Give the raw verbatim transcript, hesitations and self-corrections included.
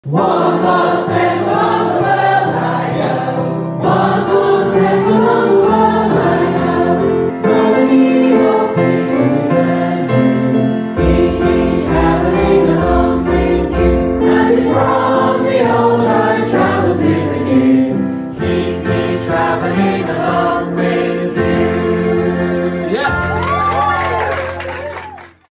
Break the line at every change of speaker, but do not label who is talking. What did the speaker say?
One more step along the world I go. One more step along the world I go. Follow your faces and keep me traveling along with you. And it's from the old I travel to the new. Keep me traveling along with you.